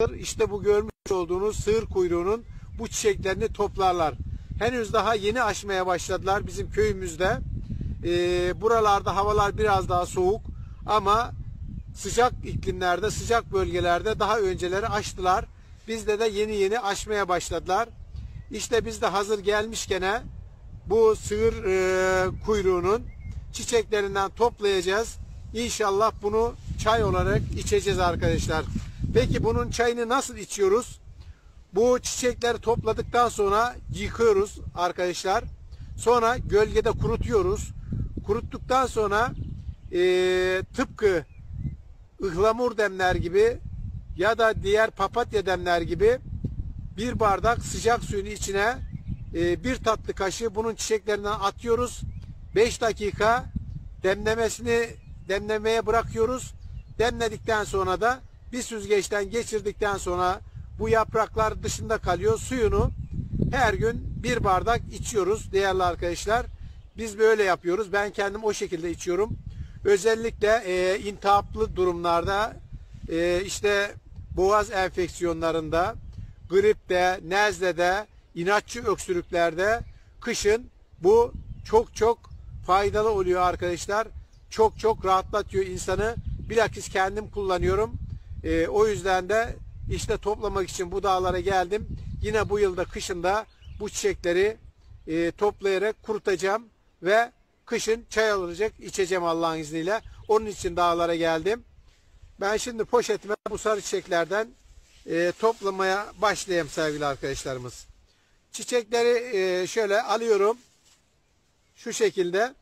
İşte bu görmüş olduğunuz sığır kuyruğunun bu çiçeklerini toplarlar. Henüz daha yeni açmaya başladılar bizim köyümüzde. Buralarda havalar biraz daha soğuk ama sıcak iklimlerde, sıcak bölgelerde daha önceleri açtılar. Bizde de yeni yeni açmaya başladılar. İşte biz de hazır gelmişken bu sığır kuyruğunun çiçeklerinden toplayacağız. İnşallah bunu çay olarak içeceğiz arkadaşlar. Peki bunun çayını nasıl içiyoruz? Bu çiçekleri topladıktan sonra yıkıyoruz arkadaşlar. Sonra gölgede kurutuyoruz. Kuruttuktan sonra tıpkı ıhlamur demler gibi ya da diğer papatya demler gibi bir bardak sıcak suyun içine bir tatlı kaşığı bunun çiçeklerinden atıyoruz. 5 dakika demlemeye bırakıyoruz. Demledikten sonra da bir süzgeçten geçirdikten sonra bu yapraklar dışında kalıyor. Suyunu her gün bir bardak içiyoruz değerli arkadaşlar. Biz böyle yapıyoruz. Ben kendim o şekilde içiyorum. Özellikle iltihaplı durumlarda işte boğaz enfeksiyonlarında, gripte, nezlede, inatçı öksürüklerde kışın bu çok faydalı oluyor arkadaşlar. Çok rahatlatıyor insanı. Bilakis kendim kullanıyorum. O yüzden de işte toplamak için bu dağlara geldim. Yine bu yılda kışında bu çiçekleri toplayarak kurutacağım ve kışın çay alacak içeceğim Allah'ın izniyle. Onun için dağlara geldim. Ben şimdi poşetime bu sarı çiçeklerden toplamaya başlayayım sevgili arkadaşlarımız. Çiçekleri şöyle alıyorum. Şu şekilde.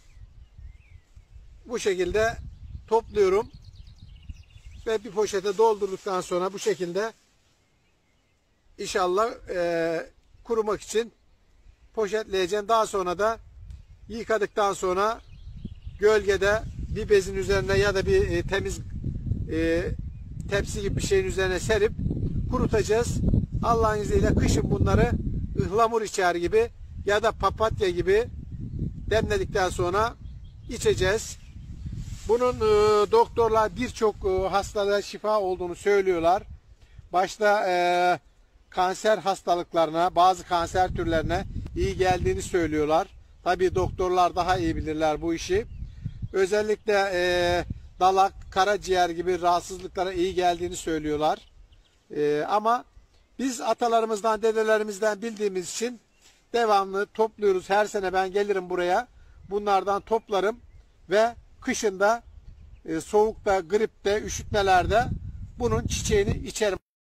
Bu şekilde topluyorum. Ve bir poşete doldurduktan sonra bu şekilde inşallah kurumak için poşetleyeceğim. Daha sonra da yıkadıktan sonra gölgede bir bezin üzerine ya da bir temiz tepsi gibi bir şeyin üzerine serip kurutacağız. Allah'ın izniyle kışın bunları ıhlamur içer gibi ya da papatya gibi demledikten sonra içeceğiz. Bunun doktorlar birçok hastalığa şifa olduğunu söylüyorlar. Başta kanser hastalıklarına, bazı kanser türlerine iyi geldiğini söylüyorlar. Tabii doktorlar daha iyi bilirler bu işi. Özellikle dalak, karaciğer gibi rahatsızlıklara iyi geldiğini söylüyorlar. Ama biz atalarımızdan, dedelerimizden bildiğimiz için devamlı topluyoruz. Her sene ben gelirim buraya. Bunlardan toplarım ve kışında soğukta, gripte, üşütmelerde bunun çiçeğini içerim.